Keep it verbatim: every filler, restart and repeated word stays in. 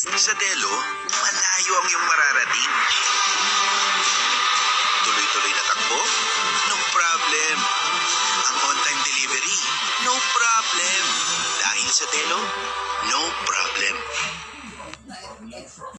Sa Delo, malayo ang iyong mararating. Tuloy-tuloy na takbo? No problem. Ang on-time delivery? No problem. Dahil sa Delo, no problem.